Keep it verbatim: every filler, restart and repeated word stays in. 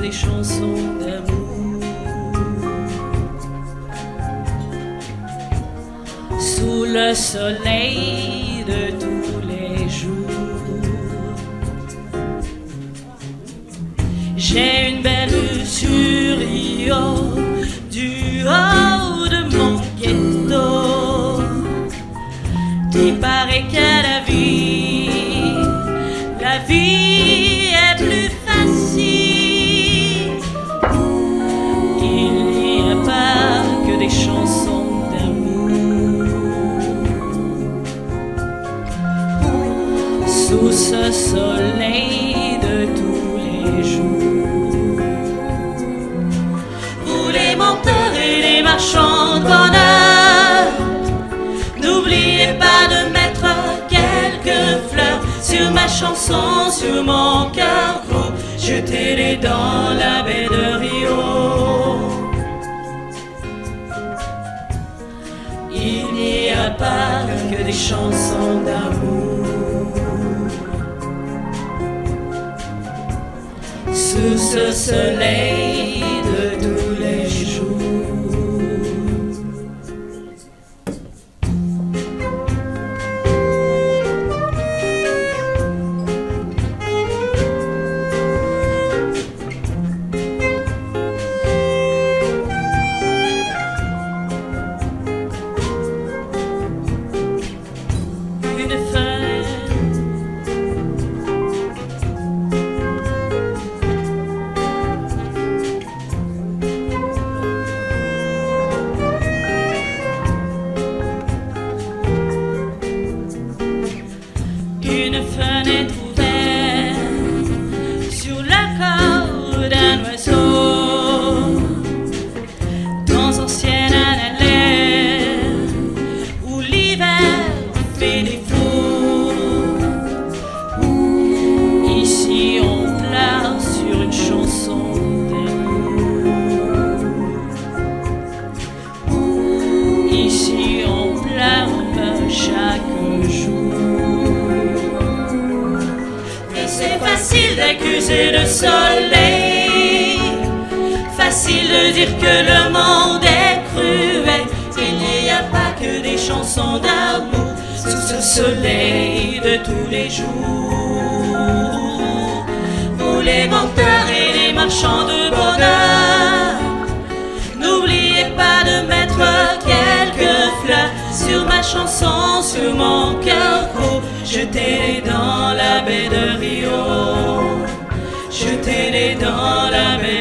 des chansons d'amour. Sous le soleil de tous les jours, j'ai une belle sur Rio, du haut de mon ghetto. Il paraît qu'à la vie, la vie est plus facile. Il n'y a pas que des chansons d'amour. Sous ce soleil de tous les jours, vous les menteurs et les marchands de bonheur, n'oubliez pas de mettre quelques fleurs sur ma chanson, sur mon cœur gros. Jetez-les dans la baie de Rio. Il n'y a pas que des chansons d'amour. Sous ce soleil de tous les jours. Une fenêtre ouverte sur la corps d'un oiseau, dans ancienne année où l'hiver fait défaut. Ici on pleure sur une chanson d'amour. Ici on pleure chaque jour. C'est facile d'accuser le soleil, facile de dire que le monde est cruel. Il n'y a pas que des chansons d'amour sous ce soleil de tous les jours. Vous les menteurs et les marchands de bonheur, n'oubliez pas de mettre quelques fleurs sur ma chanson, sur mon cœur gros. Jetez-les dans la baie de Rio. Jetez-les dans la baie